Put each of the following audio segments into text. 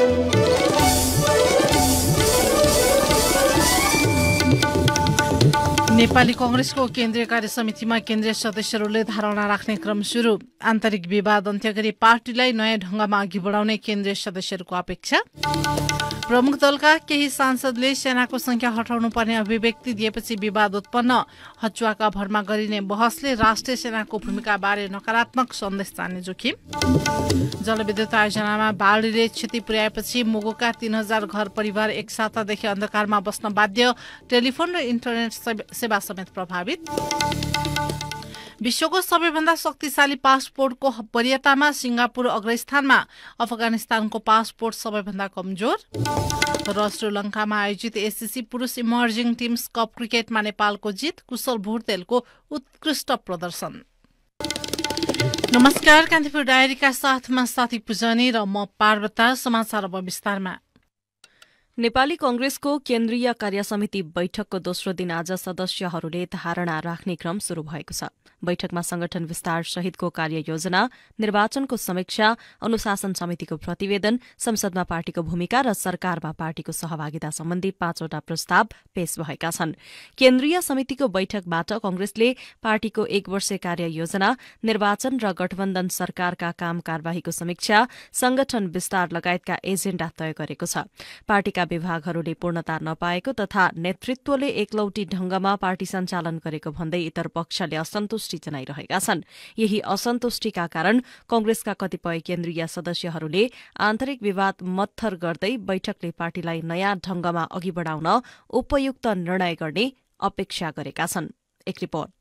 नेपाली कांग्रेसको केन्द्रीय कार्य समितिमा केन्द्रीय सदस्यहरूले धारणा राख्ने क्रम सुरु। आन्तरिक विवाद अन्त्य गरी पार्टीलाई नयाँ ढंगमा अघि बढाउने केन्द्रीय सदस्यहरूको अपेक्षा। प्रमुख दलका केही सांसदले सेनाको संख्या हटाउनु पर्ने अभिव्यक्ति दिएपछि विवाद उत्पन्न। हचुवाका भरमा गरिने बहसले राष्ट्रिय सेनाको भूमिकाबारे नकारात्मक सन्देश जाने जोखिम। जलविद्युत आयोजनामा बाढीले क्षति पुर्याएपछि मुगुका 3000 घर परिवार एक सातादेखि अन्धकारमा बस्न बाध्य। टेलिफोन र इन्टरनेट सेवा समेत प्रभावित। विश्वको सबैभन्दा शक्तिशाली पासपोर्टको वरियतामा सिंगापुर अग्रस्थानमा। अफगानिस्तानको पासपोर्ट सबैभन्दा कमजोर। र श्रीलङ्कामा आयोजित एससीसी पुरुष इमर्जिङ टिम्स कप क्रिकेटमा नेपालको जित। कुशल भुर्तेलको उत्कृष्ट प्रदर्शन। नमस्कार, कान्तिपुर डायरीका साथमा साथी पुजनी र म पार्वता। समाचार अब विस्तारमा। नेपाली कांग्रेसको केन्द्रीय कार्य समिति बैठकको दोस्रो दिन आज सदस्यहरूले धारणा राख्ने क्रम शुरू भएको छ। बैठकमा संगठन विस्तार सहितको कार्ययोजना, निर्वाचनको समीक्षा, अनुशासन समितिको प्रतिवेदन, संसदमा पार्टीको भूमिका र सरकारमा पार्टीको सहभागिता सम्बन्धी 5वटा प्रस्ताव पेश भएका छन्। केन्द्रीय समितिको बैठकबाट कांग्रेसले पार्टीको 1 वर्षे कार्ययोजना, निर्वाचन र गठबन्धन सरकारका काम कार्यवाहीको समीक्षा, संगठन विस्तार लगायतका एजेण्डा तय गरेको छ। पार्टीका विभागहरूले पूर्णता नपाएको तथा नेतृत्वले एकलौटी ढंगमा पार्टी सञ्चालन गरेको भन्दै इतर पक्षले असन्तुष्टि जनाइरहेका छन्। यही असन्तुष्टिका कारण कांग्रेसका कतिपय केन्द्रीय सदस्यहरूले आन्तरिक विवाद मत्थर गर्दै बैठकले पार्टीलाई नयाँ ढंगमा अघि बढाउन उपयुक्त निर्णय गर्ने अपेक्षा गरेका छन्। एक रिपोर्ट।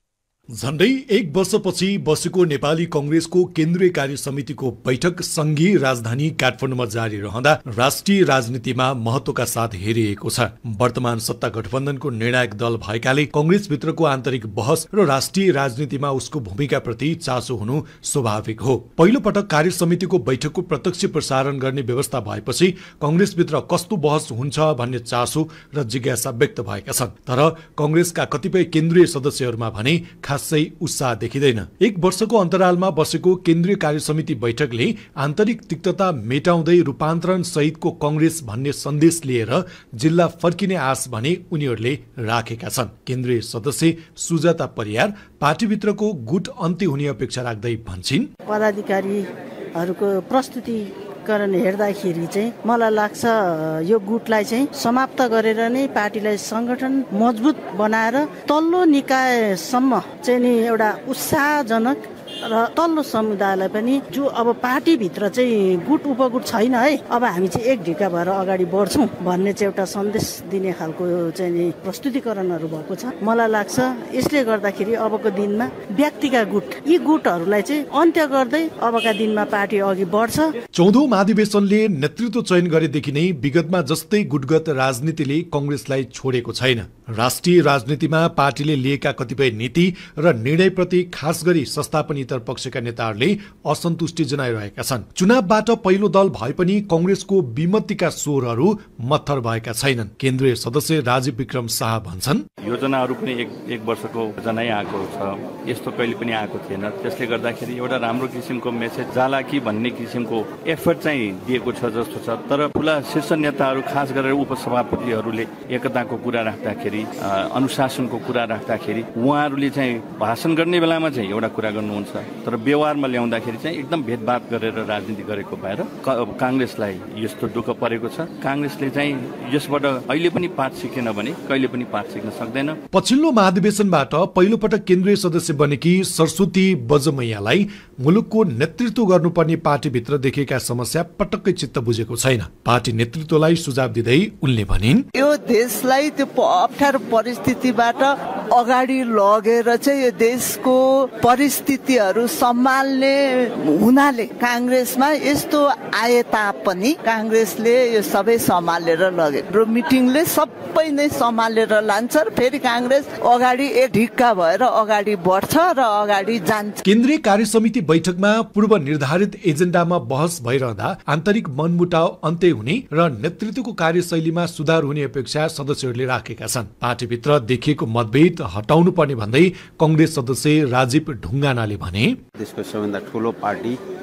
झण्डै 1 वर्षपछि बसेको नेपाली कांग्रेसको केन्द्रीय कार्य समितिको बैठक संघीय राजधानी काठमाडौँमा जारी रहँदा राष्ट्रिय राजनीतिमा महत्वका साथ हेरिएको छ। वर्तमान सत्ता गठबन्धनको निर्णायक दल भएकाले कांग्रेसभित्रको आन्तरिक बहस र राष्ट्रिय राजनीतिमा उसको भूमिकाप्रति चासो हुनु स्वाभाविक हो। पहिलो पटक कार्य समितिको बैठकको प्रत्यक्ष प्रसारण गर्ने व्यवस्था भएपछि कांग्रेसभित्र कस्तो बहस हुन्छ भन्ने चासो र जिज्ञासा व्यक्त भएका छन्। तर कांग्रेसका कतिपय केन्द्रीय सदस्यहरूमा भने खासै उत्साह देखिँदैन। 1 वर्षको अन्तरालमा बसेको केन्द्रीय कार्य समिति बैठकले आन्तरिक तिक्तता मेटाउँदै रूपान्तरण सहितको कांग्रेस भन्ने सन्देश लिएर जिल्ला फर्किने आश भने उनीहरूले राखेका छन्। केन्द्रीय सदस्य सुजाता परियार पार्टीभित्रको गुट अन्त्य हुने अपेक्षा राख्दै भन्छिन्, पदाधिकारीहरूको प्रस्तुतिकरण हेर्दाखेरि चाहिँ मलाई लाग्छ यो गुटलाई चाहिँ समाप्त गरेर नै पार्टीलाई संगठन मजबुत बनाएर तल्लो निकायसम्म चाहिँ नि एउटा उत्साहजनक र तल्लो समुदायलाई पनि जो अब पार्टीभित्र चाहिँ गुट उपगुट छैन है, अब हामी चाहिँ एक ढिका भएर अगाडि बढ्छौँ भन्ने चाहिँ एउटा सन्देश दिने खालको चाहिँ नि प्रस्तुतिकरणहरू भएको छ। मलाई लाग्छ यसले गर्दाखेरि अबको दिनमा व्यक्तिका गुट यी गुटहरूलाई चाहिँ अन्त्य गर्दै अबका दिनमा पार्टी अघि बढ्छ। 14औं महाधिवेशनले नेतृत्व चयन गरेदेखि नै विगतमा जस्तै गुटगत राजनीतिले कांग्रेसलाई छोडेको छैन। राष्ट्रिय राजनीतिमा पार्टीले लिएका कतिपय नीति र निर्णयप्रति खास गरी संस्थापनीतर पक्षका नेताहरूले असन्तुष्टि जनाइरहेका छन्। चुनावबाट पहिलो दल भए पनि कांग्रेसको विमतिका स्वरहरू मत्थर भएका छैनन्। केन्द्रीय सदस्य राजीव विक्रम शाह भन्छन्, योजनाहरू पनि एक वर्षको योजनै आएको छ, यस्तो कहिले पनि आएको थिएन। त्यसले गर्दाखेरि एउटा राम्रो किसिमको मेसेज जाला कि भन्ने किसिमको एफर्ट चाहिँ दिएको छ जस्तो छ। तर ठुला शीर्ष नेताहरू खास गरेर उपसभापतिहरूले एकताको कुरा राख्दाखेरि, अनुशासनको कुरा राख्दाखेरि उहाँहरूले चाहिँ भाषण गर्ने बेलामा चाहिँ एउटा कुरा गर्नुहुन्छ, तर व्यवहारमा ल्याउँदाखेरि चाहिँ एकदम भेदभाव गरेर राजनीति गरेको भएर कांग्रेसलाई यस्तो दुःख परेको छ। कांग्रेसले चाहिँ यसबाट अहिले पनि पाठ सिकेन भने कहिले पनि पाठ सिक्न सक्दैन। पछिल्लो महाधिवेशनबाट पहिलो पटक केन्द्रीय सदस्य बनेकी सरस्वती बजमैयालाई मुलुकको नेतृत्व गर्नुपर्ने पार्टीभित्र देखिएका समस्या पटक्कै चित्त बुझेको छैन। पार्टी नेतृत्वलाई सुझाव दिँदै उनले भनिन्, यो देशलाई त्यो अप्ठ्यारो परिस्थितिबाट अगाडि लगेर चाहिँ यो देशको परिस्थितिहरू सम्हाल्ने हुनाले कांग्रेसमा यस्तो आए तापनि कांग्रेसले यो सबै सम्हालेर लगे र मिटिङले सबै नै सम्हालेर लान्छ र फेरि कांग्रेस अगाडि एक ढिक्का भएर अगाडि बढ्छ र अगाडि जान्छ। केन्द्रीय कार्य समिति बैठकमा पूर्व निर्धारित एजेन्डामा बहस भइरहँदा आन्तरिक मनमुटाव अन्त्य हुने र नेतृत्वको कार्यशैलीमा सुधार हुने अपेक्षा सदस्यहरूले राखेका छन्। पार्टीभित्र देखिएको मतभेद हटाउनु पर्ने भन्दै कांग्रेस सदस्य राजीव ढुङ्गानाले भने, देशको सबैभन्दा ठुलो पार्टी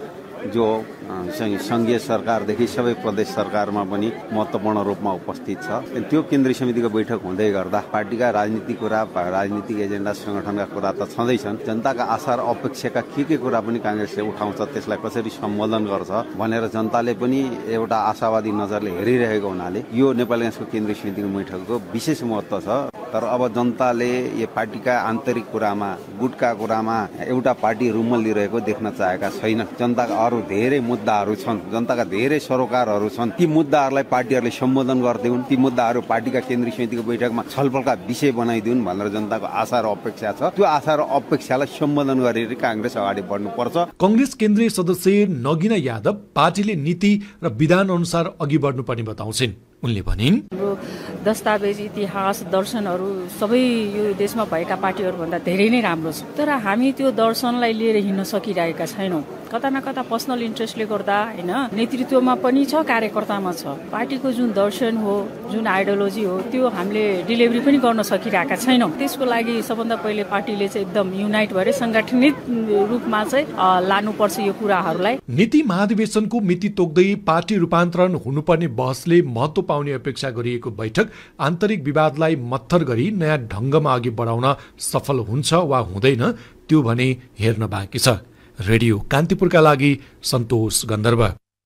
जो संघीय सरकारदेखि सबै प्रदेश सरकारमा पनि महत्त्वपूर्ण रूपमा उपस्थित छ। त्यो केन्द्रीय समितिको बैठक हुँदै गर्दा पार्टीका राजनीतिक कुरा, राजनीतिक एजेन्डा, संगठनका कुरा त छँदैछन्, जनताका आशा र अपेक्षाका के कुरा पनि काङ्ग्रेसले उठाउँछ, त्यसलाई कसरी सम्बोधन गर्छ भनेर जनताले पनि एउटा आशावादी नजरले हेरिरहेको हुनाले यो नेपाली काङ्ग्रेसको केन्द्रीय समितिको बैठकको विशेष महत्त्व छ। तर अब जनताले यो पार्टीका आन्तरिक कुरामा, गुटका कुरामा एउटा पार्टी रुमल लिइरहेको देख्न चाहेका छैन। जनताका अरू धेरै मुद्दाहरू छन्, जनताका धेरै सरोकारहरू छन्, ती मुद्दाहरूलाई पार्टीहरूले सम्बोधन गर्दैनन्, ती मुद्दाहरू पार्टीका केन्द्रीय समितिको बैठकमा छलफलका विषय बनाइदिउन् भनेर जनताको आशा र अपेक्षा छ। त्यो आशा र अपेक्षालाई सम्बोधन गरेर काङ्ग्रेस अगाडि बढ्नुपर्छ। कांग्रेस केन्द्रीय सदस्य नगिना यादव पार्टीले नीति र विधान अनुसार अघि बढ्नुपर्ने बताउँछिन्। उनले भनिन्, दस्तावेज, इतिहास, दर्शनहरू सबै यो देशमा भएका पार्टीहरूभन्दा धेरै नै राम्रो छ। तर हामी त्यो दर्शनलाई लिएर हिँड्न सकिरहेका छैनौँ। कता न कता पर्सनल इन्ट्रेस्टले गर्दा होइन, नेतृत्वमा पनि छ, कार्यकर्तामा छ। पार्टीको जुन दर्शन हो, जुन आइडियोलोजी हो, त्यो हामीले डेलिभरी पनि गर्न सकिरहेका छैनौँ। त्यसको लागि सबभन्दा पहिले पार्टीले चाहिँ एकदम युनाइट भएर सङ्गठित रूपमा चाहिँ लानुपर्छ यो कुराहरूलाई। नीति महाधिवेशनको मिति तोक्दै पार्टी रूपान्तरण हुनुपर्ने बहसले महत्त्व पाउने अपेक्षा गरिएको बैठक आन्तरिक विवादलाई मत्थर गरी नयाँ ढङ्गमा अघि बढाउन सफल हुन्छ वा हुँदैन त्यो भने हेर्न बाँकी छ। रेडियो कान्तिपुरका लागि सन्तोष गन्धर्व।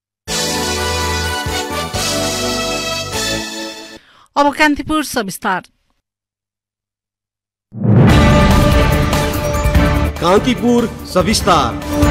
अब कान्तिपुर सविस्तार। कान्तिपुर सविस्तार।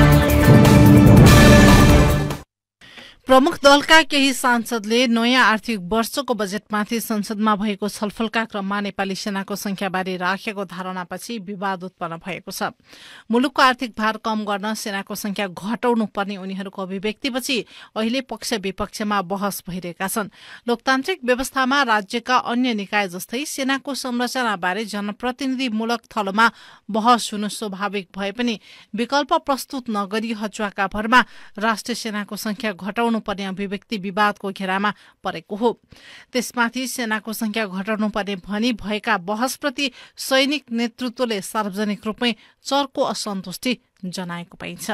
प्रमुख दलका केही सांसदले नयाँ आर्थिक वर्षको बजेटमाथि संसदमा भएको छलफलका क्रममा नेपाली सेनाको संख्याबारे राखेको धारणापछि विवाद उत्पन्न भएको छ। मुलुकको आर्थिक भार कम गर्न सेनाको संख्या घटाउनु पर्ने उनीहरूको अभिव्यक्तिपछि अहिले पक्ष विपक्षमा बहस भइरहेका छन्। लोकतान्त्रिक व्यवस्थामा राज्यका अन्य निकाय जस्तै सेनाको संरचनाबारे जनप्रतिनिधिमूलक थलोमा बहस हुनु स्वाभाविक भए पनि विकल्प प्रस्तुत नगरी हचुवाका भरमा राष्ट्रिय सेनाको संख्या घटाउनु पर्ने अभिव्यक्ति विवादको घेरामा परेको हो। त्यसमाथि सेनाको संख्या घटाउनु पर्ने भनी भएका बहसप्रति सैनिक नेतृत्वले सार्वजनिक रूपमै चर्को असन्तुष्टि जनाएको पाइन्छ।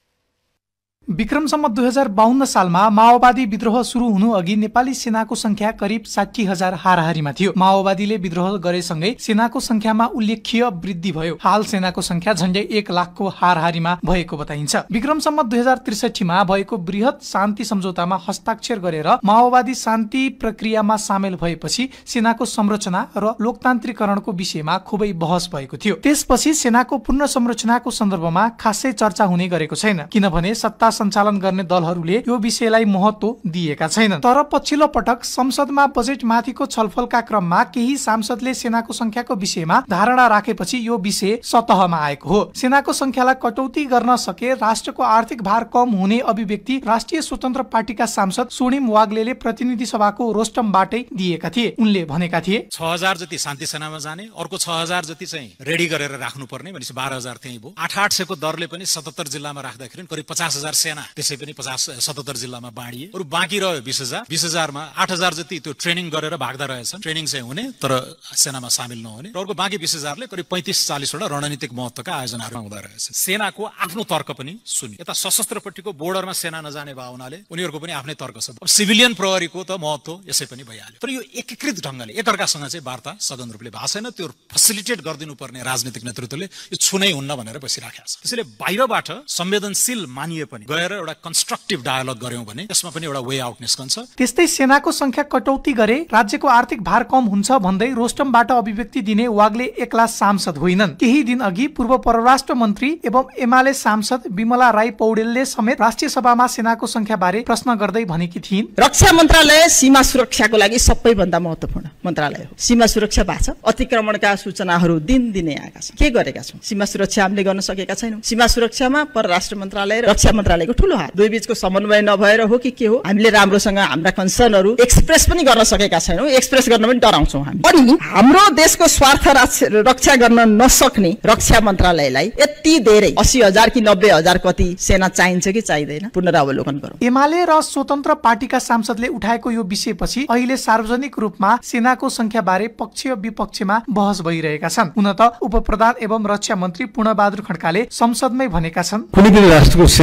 विक्रमसम्म 2052 सालमा माओवादी विद्रोह सुरु हुनु अघि नेपाली सेनाको संख्या करिब 60,000 हाराहारीमा थियो। माओवादीले विद्रोह गरेसँगै सेनाको संख्यामा उल्लेख्य वृद्धि भयो। हाल सेनाको संख्या झण्डै 1 लाखको हाराहारीमा भएको बताइन्छ। विक्रमसम्म 2063 मा भएको बृहत शान्ति सम्झौतामा हस्ताक्षर गरेर माओवादी शान्ति प्रक्रियामा सामेल भएपछि सेनाको संरचना र लोकतान्त्रिकरणको विषयमा खुबै बहस भएको थियो। त्यसपछि सेनाको पूर्ण संरचनाको सन्दर्भमा खासै चर्चा हुने गरेको छैन, किनभने सत्ता सञ्चालन गर्ने दलहरूले यो विषयलाई महत्त्व दिएका छैनन्। तर पछिल्लो पटक संसदमा बजेट माथिको छलफलका क्रममा केही सांसदले सेनाको संख्याको विषयमा धारणा राखेपछि यो विषय सतहमा आएको हो। सेनाको संख्यालाई कटौती गर्न सके राष्ट्रको आर्थिक भार कम हुने अभिव्यक्ति राष्ट्रिय स्वतन्त्र पार्टीका सांसद सोनिम वाग्लेले प्रतिनिधि सभाको रोस्टमबाटै दिएका थिए। उनले भनेका थिए, 6000 जति शान्ति सेनामा जाने, अर्को 6000 जति चाहिँ रेडी गरेर राख्नुपर्ने, भनेपछि 12000 त्यही भयो। 800 को दरले पनि 77 जिल्लामा राख्दाखेरि करिब 50,000 सेना त्यसै पनि 77 जिल्लामा बाँडिए। अरु बाँकी रह्यो 20,000। 20,000 मा 8,000 जति त्यो ट्रेनिङ गरेर भाग्दा रहेछन्, ट्रेनिङ चाहिँ हुने तर सेनामा सामेल नहुने। र अर्को बाँकी 20,000 ले करिब 35-40 वटा रणनीतिक महत्त्वका आयोजनाहरू हुँदा रहेछन्। सेनाको आफ्नो तर्क पनि सुन्यो। यता सशस्त्रपट्टिको बोर्डरमा सेना नजाने भावनाले उनीहरूको पनि आफ्नै तर्क छ। सिभिलियन प्रहरीको त महत्त्व यसै पनि भइहाल्यो। तर यो एकीकृत ढङ्गले एकअर्कासँग चाहिँ वार्ता सघन रूपले भएको छैन। त्यो फेसिलिटेट गरिदिनु पर्ने राजनीतिक नेतृत्वले यो छुनै हुन्न भनेर बसिराखेको छ। त्यसैले बाहिरबाट संवेदनशील मानिए पनि गएर एउटा कन्स्ट्रक्टिभ डायलग गर्यौं भने त्यसमा पनि एउटा वे आउट निस्कन्छ। त्यस्तै सेनाको संख्या कटौती गरे राज्यको आर्थिक भार कम हुन्छ भन्दै रोस्टमबाट अभिव्यक्ति दिने वाग्ले एक्ला सांसद होइनन्। केही दिन अघि पूर्व परराष्ट्र मन्त्री एवं एमाले सांसद विमला राई पौडेलले समेत राष्ट्रिय सभामा सेनाको संख्या बारे प्रश्न गर्दै भनेकी थिइन्, रक्षा मन्त्रालय सीमा सुरक्षाको लागि सबैभन्दा महत्त्वपूर्ण मन्त्रालय हो। सीमा सुरक्षा भएको छ, अतिक्रमणका सूचनाहरू दिनदिनै आएका छन्। के गरेका छौं? सीमा सुरक्षा हामीले गर्न सकेका छैनौं। सीमा सुरक्षामा परराष्ट्र मन्त्रालय र रक्षा मन्त्रालयको ठूलो हात, दुई बीचको समन्वय नभएर हो कि के हो? हामीले राम्रोसँग हाम्रा कन्सर्नहरू एक्सप्रेस पनि गर्न सकेका छैनौं। एक्सप्रेस गर्न पनि डराउँछौं हामी। अनि हाम्रो देशको स्वार्थ रक्षा गर्न नसक्ने रक्षा मन्त्रालयलाई यति धेरै 80,000 कि 90,000 कति सेना चाहिन्छ कि चाहिँदैन? पुनरावलोकन गरौँ। एमाले र स्वतन्त्र पार्टीका सांसदले उठाएको यो विषयपछि अहिले सार्वजनिक रूपमा सेनाको संख्या बारे पक्ष विपक्षमा बहस भइरहेका छन्। हुन त उपप्रधान एवं रक्षा मन्त्री पूर्णबहादुर खड्काले संसदमै भनेका छन्, कुनै पनि राष्ट्रको सेनाको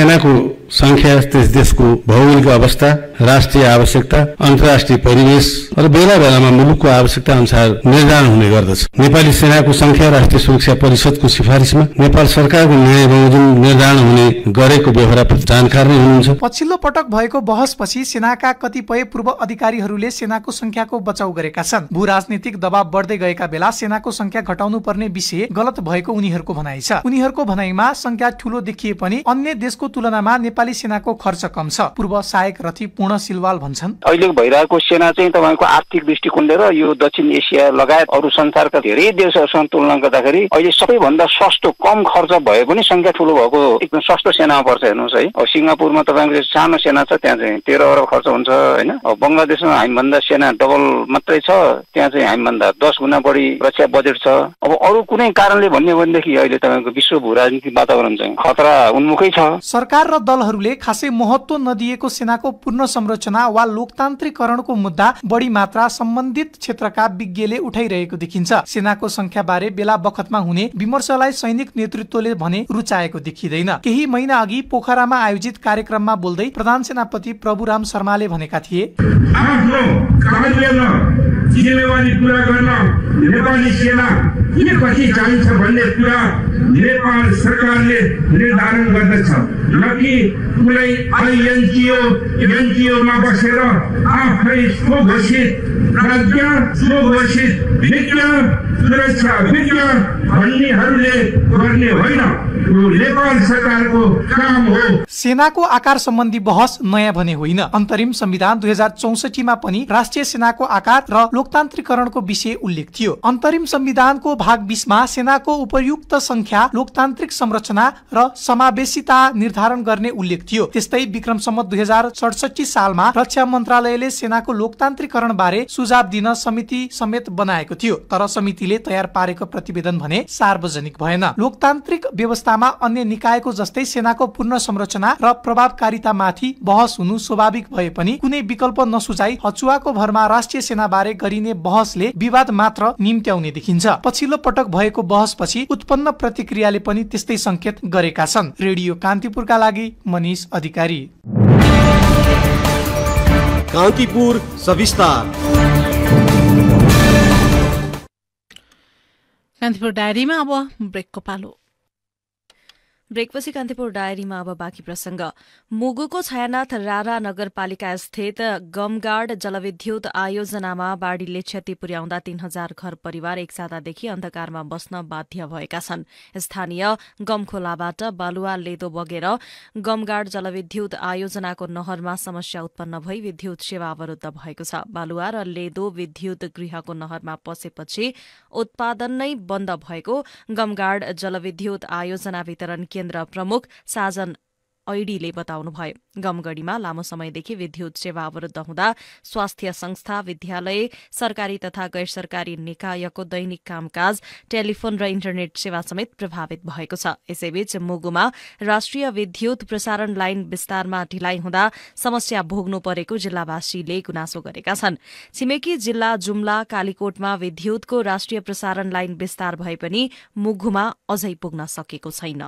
संख्या, त्यस देशको भौगोलिक अवस्था, राष्ट्रिय आवश्यकता, अन्तर्राष्ट्रिय परिवेश र बेला बेलामा मुलुकको आवश्यकता अनुसार निर्धारण हुने गर्दछ। नेपाली सेनाको संख्या राष्ट्रिय सुरक्षा परिषदको सिफारिसमा नेपाल सरकारको निर्णय बमोजिम निर्धारण हुने गरेको व्यवहार जानकार नै हुनुहुन्छ। पछिल्लो पटक भएको बहसपछि सेनाका कतिपय पूर्व अधिकारीहरूले सेनाको संख्याको बचाउ गरेका छन्। भू राजनीतिक दबाव बढ्दै गएका बेला सेनाको संख्या घटाउनु पर्ने विषय गलत भएको उनीहरूको भनाइ छ। उनीहरूको भनाइमा संख्या ठूलो देखिए पनि अन्य देशको तुलनामा नेपाली सेनाको खर्च कम छ। पूर्व सहायक रथी पूर्ण सिलवाल भन्छन्, अहिले भइरहेको सेना चाहिँ तपाईको आर्थिक दृष्टिकोणले र यो दक्षिण एसिया लगायत अरू संसारका धेरै देशहरूसँग तुलना गर्दाखेरि अहिले सबैभन्दा सस्तो कम खर्च भए पनि संख्या ठूलो भएको एकदम सस्तो सेनामा पर्छ। हेर्नुहोस् है, अब सिङ्गापुरमा तपाईँको सानो सेना छ, त्यहाँ चाहिँ 13 अरब खर्च हुन्छ होइन। अब बङ्गलादेशमा हामीभन्दा सेना डबल मात्रै छ, त्यहाँ चाहिँ हामीभन्दा 10 गुणा बढी रक्षा बजेट छ। अब अरू कुनै कारणले भन्यो भनेदेखि अहिले तपाईँको विश्व भू राजनीतिक वातावरण चाहिँ खतरा उन्मुखै छ। सरकार र दलहरूले खासै महत्त्व नदिएको सेनाको पूर्ण संरचना वा लोकतान्त्रिकरणको मुद्दा बढी मात्रा सम्बन्धित क्षेत्रका विज्ञले उठाइरहेको देखिन्छ। सेनाको संख्या बारे बेला बखतमा हुने विमर्शलाई सैनिक नेतृत्वले भने रुचाएको देखिँदैन। केही महिना अघि पोखरामा आयोजित कार्यक्रममा बोल्दै प्रधान सेनापति प्रभुराम शर्माले भनेका थिए, आफ्नो कार्यमा जिम्मेवारी पूरा गर्न नेपाली सेना के कति चाहिन्छ भन्ने कुरा नेपाल सरकारले निर्धारण गर्दछ, न कि कुनै एनजिओमा बसेर आफै स्वघोषित राज्य, स्वघोषित विज्ञान, सुरक्षा विज्ञान भन्नेहरूले गर्ने होइन। नेपाल सरकारको काम हो। सेनाको आकार सम्बन्धी बहस नयाँ भने होइन। अन्तरिम संविधान 2064 मा पनि राष्ट्रिय सेनाको आकार र लोकतान्त्रिकरणको विषय उल्लेख थियो। अन्तरिम संविधानको भाग 20 मा सेनाको उपयुक्त संख्या, लोकतान्त्रिक संरचना र समावेशिता निर्धारण गर्ने उल्लेख थियो। त्यस्तै विक्रम सम्वत 2067 सालमा रक्षा मन्त्रालयले सेनाको लोकतान्त्रिकरण बारे सुझाव दिन समिति समेत बनाएको थियो, तर समितिले तयार पारेको प्रतिवेदन भने सार्वजनिक भएन। लोकतान्त्रिक व्यवस्थामा अन्य निकायको जस्तै सेनाको पूर्ण संरचना र प्रभावकारितामाथि बहस हुनु स्वाभाविक भए पनि कुनै विकल्प नसुझाई हचुवाको भरमा राष्ट्रिय सेना बारे गरिने बहसले विवाद मात्र निम्त्याउने देखिन्छ। पछिल्लो पटक भएको बहसपछि उत्पन्न प्रतिक्रियाले पनि त्यस्तै संकेत गरेका छन्। रेडियो कान्तिपुरका लागि मनिष अधिकारी। कान्तिपुर सविस्तार। कान्तिपुर डायरीमा अब ब्रेकको पालो। ब्रेकपछि कान्तिपुर डायरीमा अब बाँकी प्रसंग। मुगुको छायानाथ रारा नगरपालिका स्थित गमगाड जलविद्युत आयोजनामा बाढ़ीले क्षति पुर्याउँदा 3000 घर परिवार एक सातादेखि अन्धकारमा बस्न बाध्य भएका छन्। स्थानीय गमखोलाबाट बालुवा लेदो बगेर गमगाड जलविद्युत आयोजनाको नहरमा समस्या उत्पन्न भई विद्युत सेवा अवरुद्ध भएको छ। बालुवा र लेदो विद्युत गृहको नहरमा पसेपछि उत्पादन नै बन्द भएको गमगाड जलविद्युत आयोजना वितरण केन्द्र प्रमुख साजन ऐडीले बताउनुभयो। गमगढीमा लामो समयदेखि विद्युत सेवा अवरुद्ध हुँदा स्वास्थ्य संस्था, विद्यालय, सरकारी तथा गैर सरकारी निकायको दैनिक कामकाज, टेलिफोन र इन्टरनेट सेवा समेत प्रभावित भएको छ। यसैबीच मुगुमा राष्ट्रिय विद्युत प्रसारण लाइन विस्तारमा ढिलाइ हुँदा समस्या भोग्नु परेको जिल्लावासीले गुनासो गरेका छन्। छिमेकी जिल्ला जुम्ला, कालीकोटमा विद्युतको राष्ट्रिय प्रसारण लाइन विस्तार भए पनि मुगुमा अझै पुग्न सकेको छैन।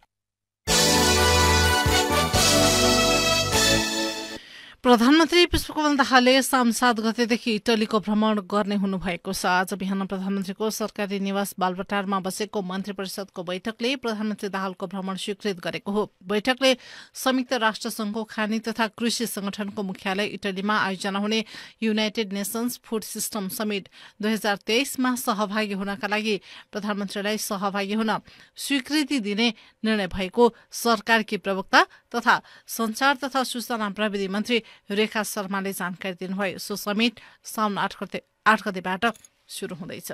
प्रधानमन्त्री पुष्पकमल दाहालले साउन 7 गतेदेखि इटलीको भ्रमण गर्ने हुनुभएको छ। आज बिहान प्रधानमन्त्रीको सरकारी निवास बालबटारमा बसेको मन्त्री परिषदको बैठकले प्रधानमन्त्री दाहालको भ्रमण स्वीकृत गरेको हो। बैठकले संयुक्त राष्ट्र संघको खानी तथा कृषि संगठनको मुख्यालय इटलीमा आयोजना हुने United Nations food system summit 2023 मा सहभागी हुनका लागि प्रधानमन्त्रीलाई सहभागी हुन स्वीकृति दिने निर्णय भएको सरकारकी प्रवक्ता तथा संचार तथा सूचना प्रविधि मन्त्री रेखा शर्माले जानकारी दिनुभयो। सो समिट साउन 8 गतेबाट शुरू हुँदैछ।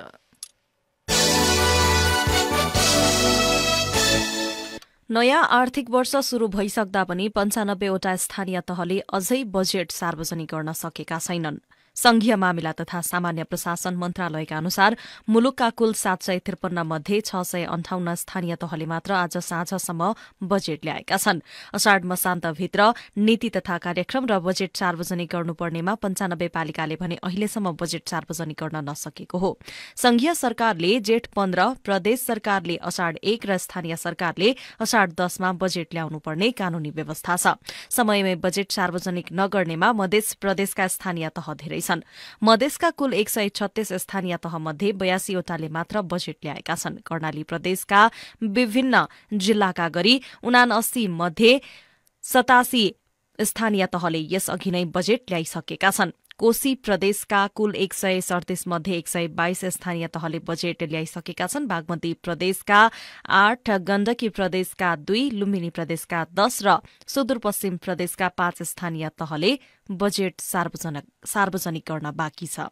नयाँ आर्थिक वर्ष शुरू भइसक्दा पनि 95 वटा स्थानीय तहले अझै बजेट सार्वजनिक गर्न सकेका छैनन्। संघीय मामिला तथा सामान्य प्रशासन मन्त्रालयका अनुसार मुलुकका कुल 753 मध्ये 658 स्थानीय तहले मात्र आज साँझसम्म बजेट ल्याएका छन्। अषाढ मसान्तभित्र नीति तथा कार्यक्रम र बजेट सार्वजनिक गर्नुपर्नेमा 95 पालिकाले भने अहिलेसम्म बजेट सार्वजनिक गर्न नसकेको हो। संघीय सरकारले जेठ 15, प्रदेश सरकारले अषाढ 1 र स्थानीय सरकारले अषाढ 10 मा बजेट ल्याउनुपर्ने कानूनी व्यवस्था छ। समयमै बजेट सार्वजनिक नगर्नेमा मध्य प्रदेशका स्थानीय तह धेरै छन्। मधेसका कुल 136 स्थानीय तहमध्ये 82 वटाले मात्र बजेट ल्याएका छन्। कर्णाली प्रदेशका विभिन्न जिल्लाका गरी 79 मध्ये 87 स्थानीय तहले यसअघि नै बजेट ल्याइसकेका छन्। कोशी प्रदेशका कुल 137 मध्ये 122 स्थानीय तहले बजेट ल्याइसकेका छन्। बागमती प्रदेशका 8, गण्डकी प्रदेशका 2, लुम्बिनी प्रदेशका 10 र सुदूरपश्चिम प्रदेशका 5 स्थानीय तहले बजेट सार्वजनिक गर्न बाँकी छ।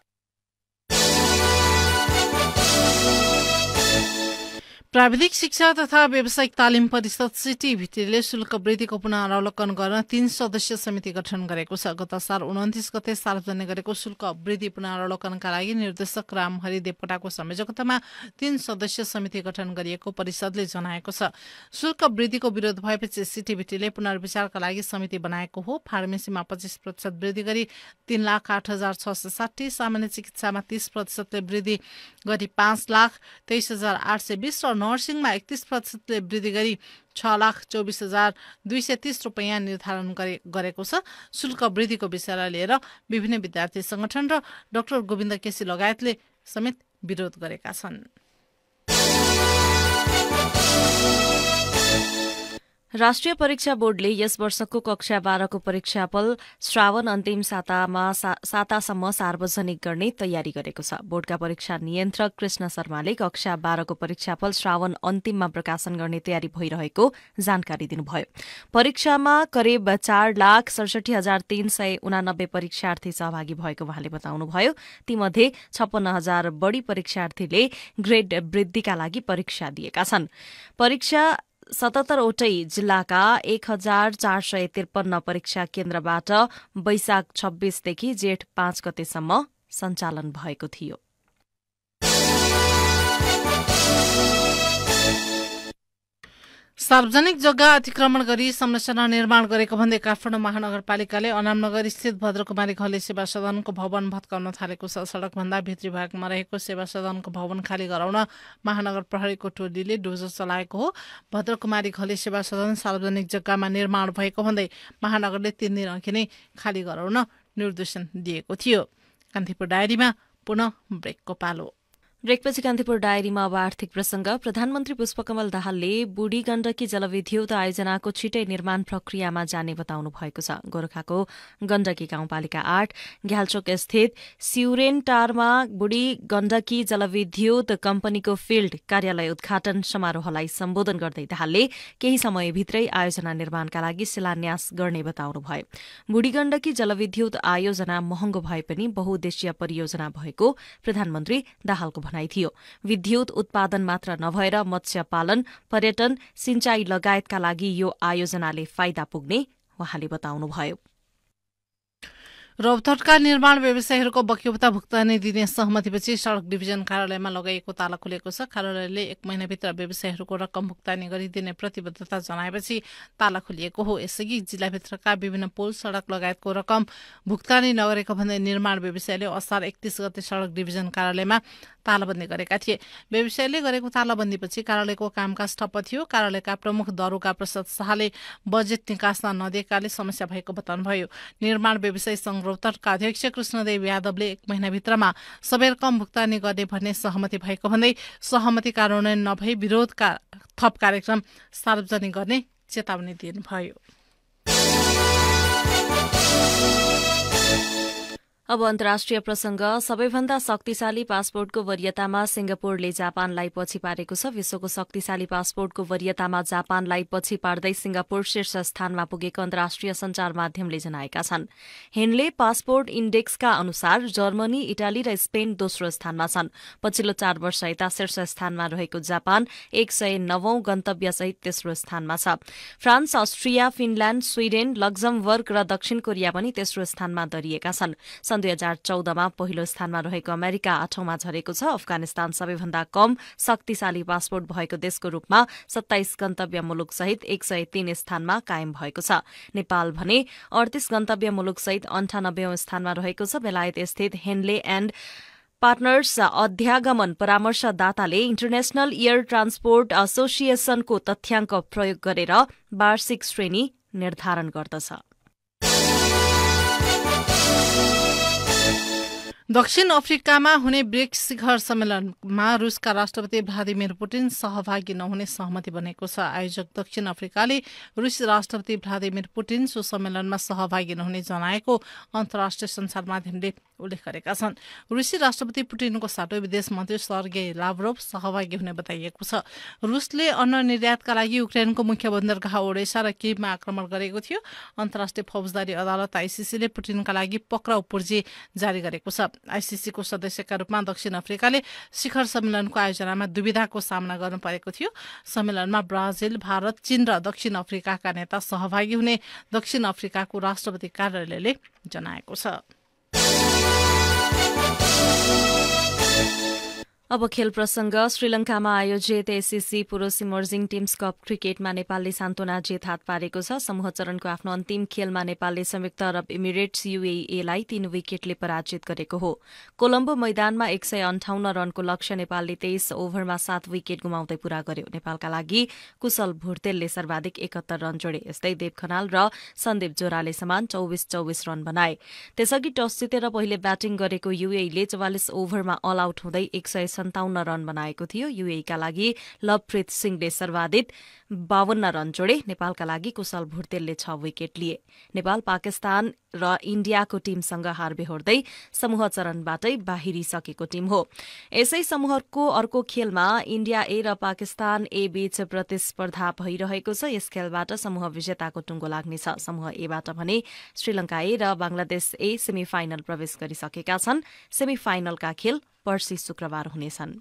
प्राविधिक शिक्षा तथा व्यावसायिक तालिम परिषद सिटिभिटीले शुल्क वृद्धिको पुनरावलोकन गर्न 3 सदस्यीय समिति गठन गरेको छ। गत साल 29 गते सार्वजनिक गरेको शुल्क वृद्धि पुनरावलोकनका लागि निर्देशक रामहरि देवकोटाको संयोजकतामा 3 सदस्यीय समिति गठन गरिएको परिषदले जनाएको छ। शुल्क वृद्धिको विरोध भएपछि सिटिभिटीले पुनर्विचारका लागि समिति बनाएको हो। फार्मेसीमा 25% वृद्धि गरी 3,08,660, सामान्य चिकित्सामा 30% वृद्धि गरी 5,23,820 र नर्सिङमा 31% वृद्धि गरी 6,24,230 रुपैयाँ निर्धारण गरेको छ। शुल्क वृद्धिको विषयलाई लिएर विभिन्न विद्यार्थी संगठन र डाक्टर गोविन्द केसी लगायतले समेत विरोध गरेका छन्। राष्ट्रिय परीक्षा बोर्डले यस वर्षको कक्षा 12 को परीक्षाफल श्रावण अन्तिम सातासम्म सार्वजनिक गर्ने तयारी गरेको छ। बोर्डका परीक्षा नियन्त्रक कृष्ण शर्माले कक्षा 12 को परीक्षाफल श्रावण अन्तिममा प्रकाशन गर्ने तयारी भइरहेको जानकारी दिनुभयो। परीक्षामा करिब 4,67,389 परीक्षार्थी सहभागी भएको उहाँले बताउनुभयो। तीमध्ये 56,000 बढ़ी परीक्षार्थीले ग्रेड वृद्धिका लागि परीक्षा दिएका छन्। परीक्षा 77 वटै जिल्लाका 1,453 परीक्षा केन्द्रबाट वैशाख 26 देखि जेठ 5 गतेसम्म सञ्चालन भएको थियो। सार्वजनिक जग्गा अतिक्रमण गरी संरचना निर्माण गरेको भन्दै काठमाडौँ महानगरपालिकाले अनामनगर स्थित भद्रकुमारी घले सेवा सदनको भवन भत्काउन थालेको छ। सड़कभन्दा भित्री भागमा रहेको सेवा सदनको भवन खाली गराउन महानगर प्रहरीको टोलीले डोजर चलाएको हो। भद्रकुमारी घले सेवा सदन सार्वजनिक जग्गामा निर्माण भएको भन्दै महानगरले 3 दिन अघि नै खाली गराउन निर्देशन दिएको थियो। कान्तिपुर डायरीमा पुनः ब्रेकको पालो। ब्रेकपछि कान्तिपुर डायरीमा अब आर्थिक प्रसंग। प्रधानमन्त्री पुष्पकमल दाहालले बुढी गण्डकी जलविद्युत आयोजनाको छिटै निर्माण प्रक्रियामा जाने बताउनु भएको छ। गोरखाको गण्डकी गाउँपालिका 8 घ्यालचोक स्थित सिउरेन्टारमा बुढी गण्डकी जलविद्युत कम्पनीको फिल्ड कार्यालय उद्घाटन समारोहलाई सम्बोधन गर्दै दाहालले केही समयभित्रै आयोजना निर्माणका लागि शिलान्यास गर्ने बताउनुभयो। बुढी गण्डकी जलविद्युत आयोजना महँगो भए पनि बहुउद्देश्यीय परियोजना भएको प्रधानमन्त्री दाहालको भनाइ थियो। विद्युत उत्पादन मात्र नभएर मत्स्य पालन, पर्यटन, सिंचाई लगायतका लागि यो आयोजनाले फाइदा पुग्ने उहाँले बताउनुभयो। रौतहटका निर्माण व्यवसायीहरूको बक्यौता भुक्तानी दिने सहमतिपछि सड़क डिभिजन कार्यालयमा लगाइएको ताला खुलेको छ। कार्यालयले 1 महिनाभित्र व्यवसायीहरूको रकम भुक्तानी गरिदिने प्रतिबद्धता जनाएपछि ताला खुलिएको हो। यसअघि जिल्लाभित्रका विभिन्न पोल, सड़क लगायतको रकम भुक्तानी नगरेको भन्दै निर्माण व्यवसायीले असार 31 गते सड़क डिभिजन कार्यालयमा तालाबन्दी गरेका थिए। व्यवसायीले गरेको तालाबन्दीपछि कार्यालयको कामकाज ठप्प थियो। कार्यालयका प्रमुख दरोगा प्रसाद शाहले बजेट निकास्न नदिएकाले समस्या भएको बताउनुभयो। निर्माण व्यवसायी संघ रौतहटका अध्यक्ष कृष्णदेव यादवले 1 महिनाभित्रमा सबै रकम भुक्तानी गर्ने भन्ने सहमति भएको भन्दै सहमति कार्यान्वयन नभई विरोधका थप कार्यक्रम सार्वजनिक गर्ने चेतावनी दिनुभयो। अब अन्तर्राष्ट्रिय प्रसंग। सबैभन्दा शक्तिशाली पासपोर्टको वरियतामा सिंगापुरले जापानलाई पछि पारेको छ। विश्वको शक्तिशाली पासपोर्टको वरियतामा जापानलाई पछि पार्दै सिंगापुर शीर्ष स्थानमा पुगेको अन्तर्राष्ट्रिय सञ्चार माध्यमले जनाएका छन्। हिन्डले पासपोर्ट इण्डेक्सका अनुसार जर्मनी, इटाली र स्पेन दोस्रो स्थानमा छन्। पछिल्लो 4 वर्ष यता शीर्ष स्थानमा रहेको जापान 109औं गन्तव्यसहित तेस्रो स्थानमा छ। France, Austria, Finland, Sweden, Luxembourg र दक्षिण कोरिया पनि तेस्रो स्थानमा दरिएका छन्। सन् 2014मा पहिलो स्थानमा रहेको अमेरिका 8औंमा झरेको छ। अफगानिस्तान सबैभन्दा कम शक्तिशाली पासपोर्ट भएको देशको रूपमा 27 गन्तव्य मुलुकसहित 103 स्थानमा कायम भएको छ। नेपाल भने 38 गन्तव्य मुलुकसहित 98औं स्थानमा रहेको छ। बेलायत स्थित हेनले एण्ड पार्टनर्स अध्यागमन परामर्शदाताले इन्टरनेशनल एयर ट्रान्सपोर्ट एसोसिएशनको तथ्याङ्क प्रयोग गरेर वार्षिक श्रेणी निर्धारण गर्दछ। दक्षिण अफ्रिकामा हुने ब्रिक्स शिखर सम्मेलनमा रुसका राष्ट्रपति भ्लादिमिर पुटिन सहभागी नहुने सहमति बनेको छ। आयोजक दक्षिण अफ्रिकाले रुसी राष्ट्रपति भ्लादिमिर पुटिन सो सम्मेलनमा सहभागी नहुने जनाएको अन्तर्राष्ट्रिय सञ्चार माध्यमले उल्लेख गरेका छन्। रुसी राष्ट्रपति पुटिनको साटो विदेश मन्त्री सर्गेई लाभ्रोभ सहभागी हुने बताइएको छ। रुसले अन्न निर्यातका लागि युक्रेनको मुख्य बन्दरगाह ओडेसा र किभमा आक्रमण गरेको थियो। अन्तर्राष्ट्रिय फौजदारी अदालत आइसिसीले पुटिनका लागि पक्राउ पुर्जी जारी गरेको छ। आइसिसीको सदस्यका रूपमा दक्षिण अफ्रिकाले शिखर सम्मेलनको आयोजनामा दुविधाको सामना गर्नु परेको थियो। सम्मेलनमा ब्राजिल, भारत, चीन र दक्षिण अफ्रिकाका नेता सहभागी हुने दक्षिण अफ्रिकाको राष्ट्रपति कार्यालयले जनाएको छ। अब खेल प्रसंग। श्रीलंकामा आयोजित एससीसी पुरुष इमर्जिङ टीम्स कप क्रिकेटमा नेपालले सान्तवना जित हात पारेको छ। समूह चरणको आफ्नो अन्तिम खेलमा नेपालले संयुक्त अरब इमिरेट्स यूएईलाई 3 विकेटले पराजित गरेको हो। कोलम्बो मैदानमा 158 रनको लक्ष्य नेपालले 23 ओभरमा 7 विकेट गुमाउँदै पूरा गर्यो। नेपालका लागि कुशल भुर्तेलले सर्वाधिक 71 रन जोडे। यस्तै देव खनाल र सन्दीप जोराले समान 24-24 रन बनाए। त्यसअघि टस जितेर पहिले ब्याटिङ गरेको यूएईले 44 ओभरमा अल आउट हुँदै 157 रन बनाएको थियो। यूएईका लागि लवप्रीत सिंहले सर्वाधिक 52 रन जोडे। नेपालका लागि कुशल भुर्तेलले 6 विकेट लिए। नेपाल, पाकिस्तान र इण्डियाको टीमसँग हार बेहोर्दै समूह चरणबाटै बाहिरिसकेको टीम हो। यसै समूहको अर्को खेलमा इण्डिया ए र पाकिस्तान ए बीच प्रतिस्पर्धा भइरहेको छ। यस खेलबाट समूह विजेताको टुङ्गो लाग्नेछ। समूह एबाट भने श्रीलंका ए र बंगलादेश ए सेमी फाइनल प्रवेश गरिसकेका छन्। सेमी फाइनलका खेल पर्सि शुक्रबार हुनेछन्।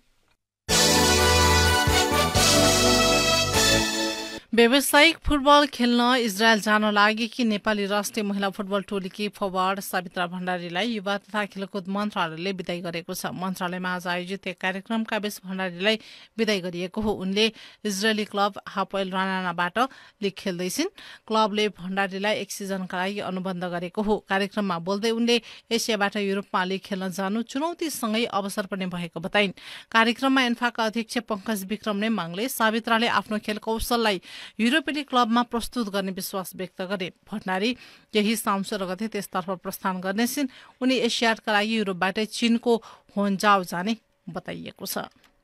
व्यावसायिक फुटबल खेल्न इजरायल जान लागेकी नेपाली राष्ट्रिय महिला फुटबल टोलीकी फरवार्ड सावित्रा भण्डारीलाई युवा तथा खेलकुद मन्त्रालयले विदाई गरेको छ। मन्त्रालयमा आज आयोजित एक कार्यक्रमका बीच भण्डारीलाई विदाई गरिएको हो। उनले इजरायली क्लब हापोएल रानाबाट लिग खेल्दैछिन्। क्लबले भण्डारीलाई 1 सिजनका लागि अनुबन्ध गरेको हो। कार्यक्रममा बोल्दै उनले एसियाबाट युरोपमा लिग खेल्न जानु चुनौतीसँगै अवसर पनि भएको बताइन्। कार्यक्रममा एन्फाका अध्यक्ष पंकज विक्रम नेमाङले सावित्राले आफ्नो खेल कौशललाई युरोपेली क्लबमा प्रस्तुत गर्ने विश्वास व्यक्त गरे। भण्डारी यही साउन 16 गते त्यसतर्फ प्रस्थान गर्नेछिन्। उनी एसियाडका लागि युरोपबाटै चीनको होन्जाओ जाने बताइएको छ।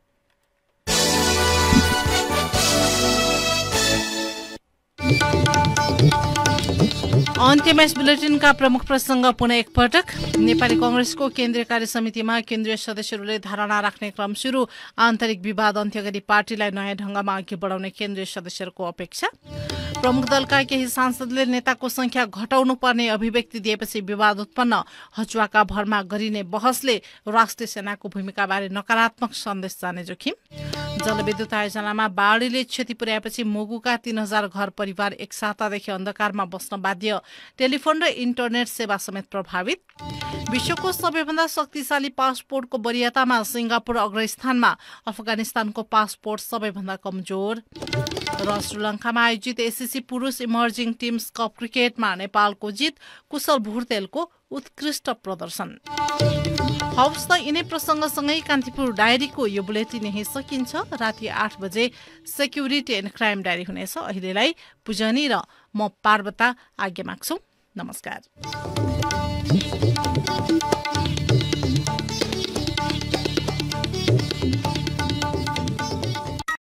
अन्त्यमा यस बुलेटिनका प्रमुख प्रसंग पुनः एकपटक। नेपाली कांग्रेसको केन्द्रीय कार्य समितिमा केन्द्रीय सदस्यहरूले धारणा राख्ने क्रम सुरु। आन्तरिक विवाद अन्त्य गरी पार्टीलाई नयाँ ढंगमा अघि बढाउने केन्द्रीय सदस्यहरूको अपेक्षा। प्रमुख दलका केही सांसदले नेताको संख्या घटाउनु पर्ने अभिव्यक्ति दिएपछि विवाद उत्पन्न। हचुवाका भरमा गरिने बहसले राष्ट्रिय सेनाको भूमिकाबारे नकारात्मक सन्देश जाने जोखिम। जलविद्युत आयोजनामा बाढीले क्षति पुर्याएपछि मुगुका 3000 घर परिवार एक सातादेखि अन्धकारमा बस्न बाध्य। टेलिफोन र इन्टरनेट सेवा समेत प्रभावित। विश्वको सबैभन्दा शक्तिशाली पासपोर्टको वरियतामा सिंगापुर अग्रस्थानमा। अफगानिस्तानको पासपोर्ट सबैभन्दा कमजोर। र श्रीलंकामा आयोजित एससीसी पुरुष इमर्जिङ टीम्स कप क्रिकेटमा नेपालको जित। कुशल भुर्तेलको उत्कृष्ट प्रदर्शन। हवस् त यिनै प्रसङ्गसँगै कान्तिपुर डायरीको यो बुलेटिन यही सकिन्छ। राति 8 बजे सेक्युरिटी एन्ड क्राइम डायरी हुनेछ। अहिलेलाई पुजनी र म पार्वता आज्ञा माग्छु। नमस्कार।